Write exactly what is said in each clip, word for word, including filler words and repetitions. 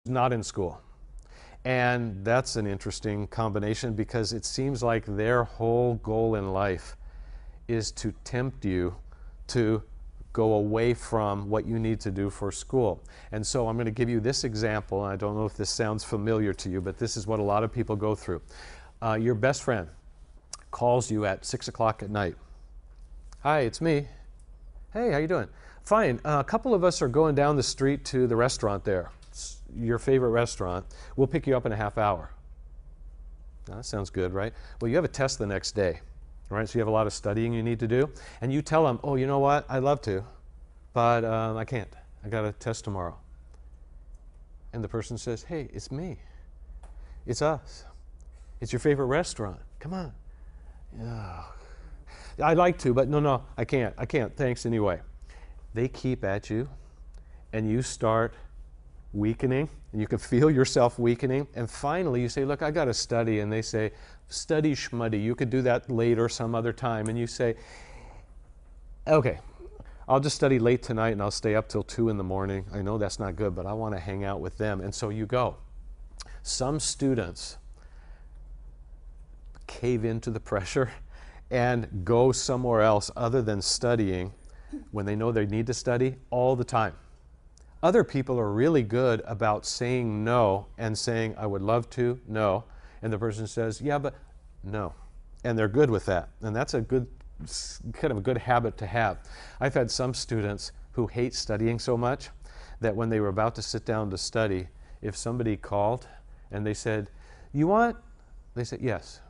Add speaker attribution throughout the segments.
Speaker 1: not in school. And that's an interesting combination because it seems like their whole goal in life is to tempt you to go away from what you need to do for school. And so I'm going to give you this example. I don't know if this sounds familiar to you, but this is what a lot of people go through. Uh, your best friend calls you at six o'clock at night. Hi, it's me. Hey, how you doing? Fine. Uh, a couple of us are going down the street to the restaurant there. It's your favorite restaurant. We'll pick you up in a half hour. Now, that sounds good, right? Well, you have a test the next day. Right, so you have a lot of studying you need to do, and you tell them, oh, you know what, I'd love to, but um, I can't. I got a test tomorrow. And the person says, hey, it's me. It's us. It's your favorite restaurant. Come on. Yeah. I'd like to, but no, no, I can't. I can't. Thanks anyway. They keep at you, and you start weakening, and you can feel yourself weakening, and finally you say, look, I got to study, and they say, study schmuddy, you could do that later some other time, and you say, okay, I'll just study late tonight and I'll stay up till two in the morning. I know that's not good, but I want to hang out with them, and so you go. Some students cave into the pressure and go somewhere else other than studying when they know they need to study all the time. Other people are really good about saying no and saying, I would love to, no. And the person says, yeah, but no. And they're good with that. And that's a good, kind of a good habit to have. I've had some students who hate studying so much that when they were about to sit down to study, if somebody called and they said, you want? They said, yes.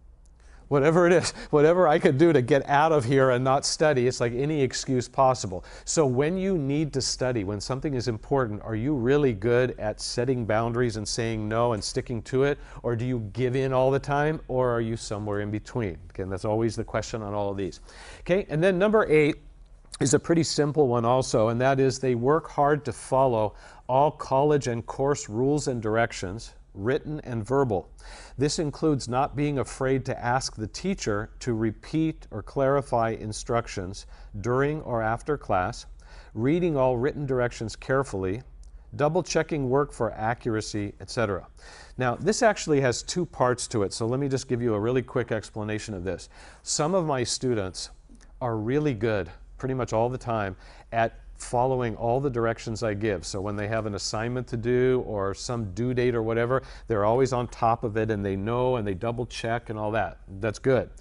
Speaker 1: Whatever it is, whatever I could do to get out of here and not study, it's like any excuse possible. So when you need to study, when something is important, are you really good at setting boundaries and saying no and sticking to it? Or do you give in all the time? Or are you somewhere in between? Again, that's always the question on all of these. Okay, and then number eight is a pretty simple one also, and that is they work hard to follow all college and course rules and directions, written and verbal. This includes not being afraid to ask the teacher to repeat or clarify instructions during or after class, reading all written directions carefully, double checking work for accuracy, et cetera. Now, this actually has two parts to it, so let me just give you a really quick explanation of this. Some of my students are really good, pretty much all the time, at following all the directions I give. So when they have an assignment to do or some due date or whatever, they're always on top of it and they know and they double check and all that. That's good.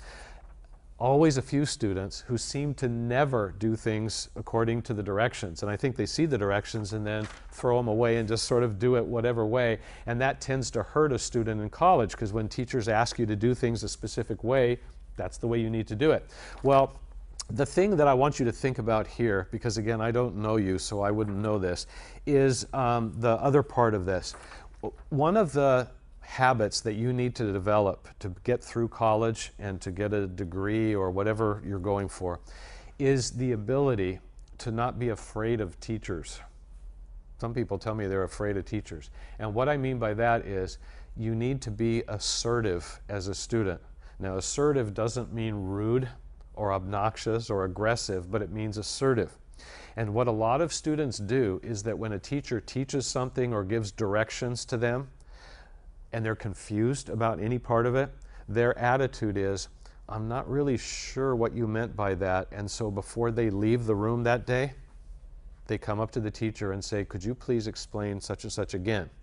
Speaker 1: Always a few students who seem to never do things according to the directions. And I think they see the directions and then throw them away and just sort of do it whatever way. And that tends to hurt a student in college because when teachers ask you to do things a specific way, that's the way you need to do it. Well, the thing that I want you to think about here, because again, I don't know you, so I wouldn't know this, is um, the other part of this. One of the habits that you need to develop to get through college and to get a degree or whatever you're going for is the ability to not be afraid of teachers. Some people tell me they're afraid of teachers. And what I mean by that is you need to be assertive as a student. Now, assertive doesn't mean rude or obnoxious or aggressive, but it means assertive. And what a lot of students do is that when a teacher teaches something or gives directions to them and they're confused about any part of it, their attitude is, I'm not really sure what you meant by that. And so before they leave the room that day, they come up to the teacher and say, could you please explain such and such again?